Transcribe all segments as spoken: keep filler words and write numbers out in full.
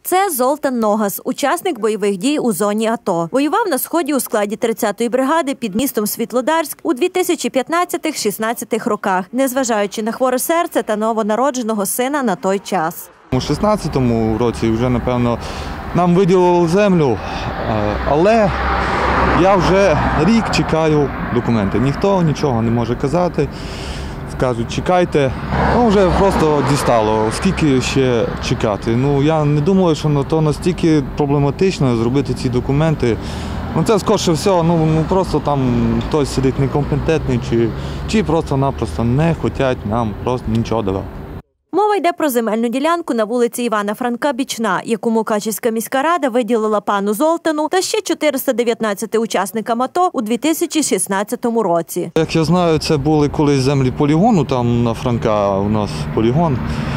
Це Золтан Ногас, учасник бойових дій у зоні АТО. Воював на Сході у складі тридцятої бригади під містом Світлодарськ у дві тисячі п'ятнадцятих-шістнадцятих роках, незважаючи на хворе серце та новонародженого сина на той час. У шістнадцятому році вже, напевно, нам виділили землю, але я вже рік чекаю документи. Ніхто нічого не може казати. Кажуть, чекайте. Ну, вже просто дістало, скільки ще чекати. Ну, я не думаю, що на то настільки проблематично зробити ці документи. Ну, це скорше всього, ну, ну просто там хтось сидить некомпетентний, чи, чи просто-напросто не хочуть нам просто нічого давати. Мова йде про земельну ділянку на вулиці Івана Франка, Бічна, яку Мукачівська міська рада виділила пану Золтану та ще чотириста дев'ятнадцяти учасникам АТО у дві тисячі шістнадцятому році. Як я знаю, це були колись землі полігону, там на Франка у нас полігон.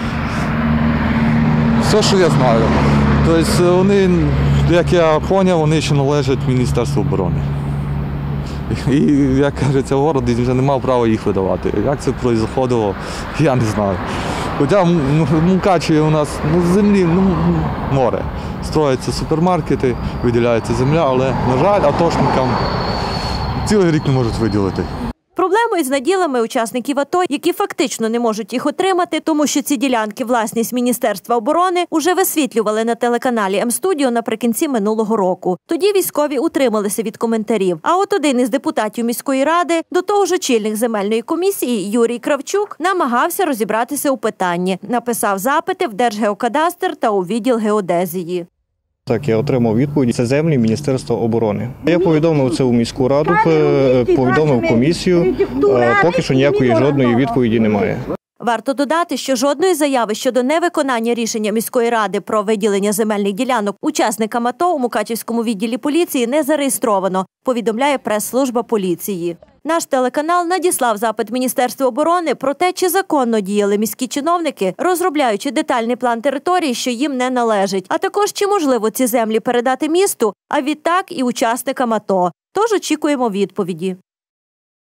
Все, що я знаю. Тобто вони, як я зрозумів, вони ще належать Міністерству оборони. І, як кажеться, город вже не мав права їх видавати. Як це відбувалося, я не знаю. Хоча в Мукачеві у нас ну, землі ну, море. Строяться супермаркети, виділяється земля, але, на жаль, атошникам цілий рік не можуть виділити. Проблемою з наділами учасників АТО, які фактично не можуть їх отримати, тому що ці ділянки – власність Міністерства оборони, уже висвітлювали на телеканалі М-студіо наприкінці минулого року. Тоді військові утрималися від коментарів. А от один із депутатів міської ради, до того ж очільник земельної комісії Юрій Кравчук, намагався розібратися у питанні. Написав запити в Держгеокадастр та у відділ геодезії. Так, я отримав відповідь. Це землі Міністерства оборони. Я повідомив це у міську раду, повідомив комісію. Поки що ніякої жодної відповіді немає. Варто додати, що жодної заяви щодо невиконання рішення міської ради про виділення земельних ділянок учасникам АТО у Мукачівському відділі поліції не зареєстровано, повідомляє прес-служба поліції. Наш телеканал надіслав запит Міністерству оборони про те, чи законно діяли міські чиновники, розробляючи детальний план території, що їм не належить, а також чи можливо ці землі передати місту, а відтак і учасникам АТО. Тож очікуємо відповіді.